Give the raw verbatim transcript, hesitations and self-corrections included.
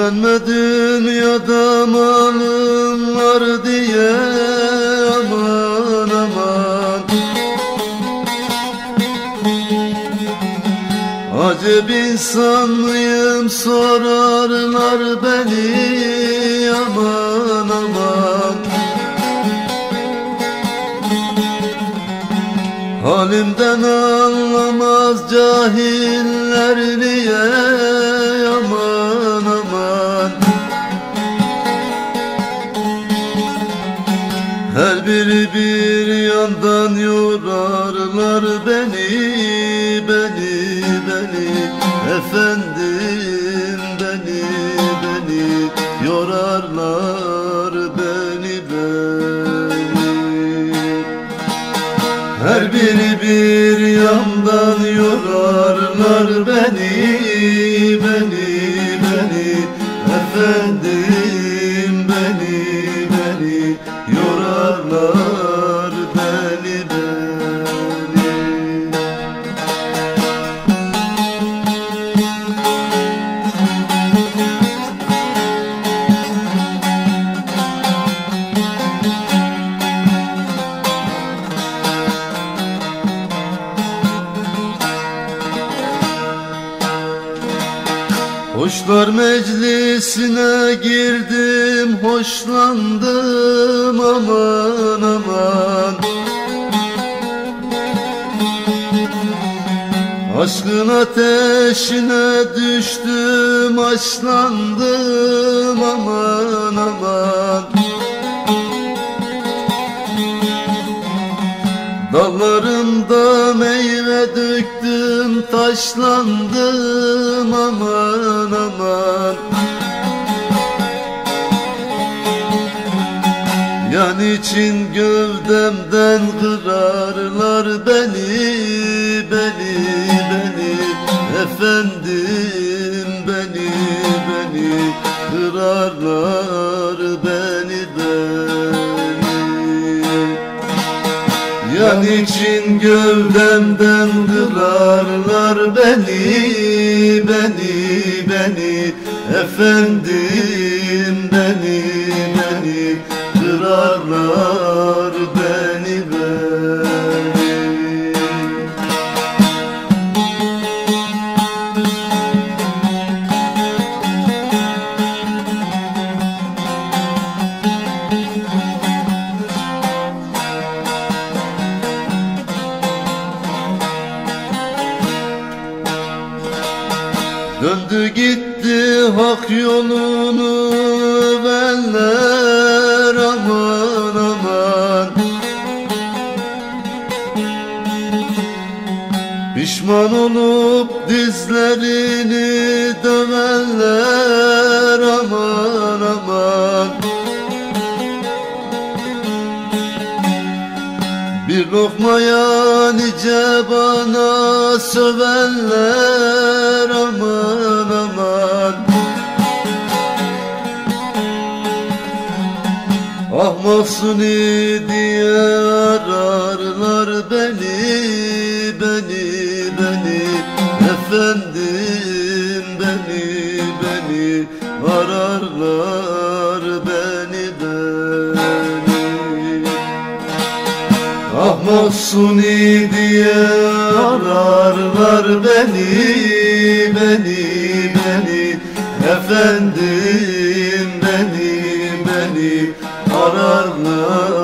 Güvenme dünyada malın var diye, aman aman. Acep insan mıyım sorarlar beni, aman aman. Halimden anlamaz cahiller niye, aman aman. Her biri bir yandan yorarlar beni, beni, beni. Efendim beni, beni yorarlar beni, beni. Her biri bir yandan yorarlar beni, beni, beni. Efendim beni, beni yorarlar beni, beni. Hoşlar meclisine girdim, hoşlandım, aman aman. Aşkın ateşine düştüm, aşlandım, aman aman. Dallarımda meyve döktüm, taşlandım, aman aman. Yan için gövdemden kırarlar beni, beni, beni. Efendim beni, beni kırarlar beni, beni. Yan için gövdemden kırarlar beni, beni, beni. Efendim beni, beni kırarlar beni, beni. Döndü gitti hak yolunu övenler, aman aman. Pişman olup dizlerini dövenler, aman aman. Bir lokmaya nice bana sövenler, aman aman. Ah Mahsuni diye ararlar beni, beni, beni. Efendim beni, beni ararlar beni, beni. Ah Mahsuni diye ararlar beni, beni, beni. Efendim beni, beni ararlar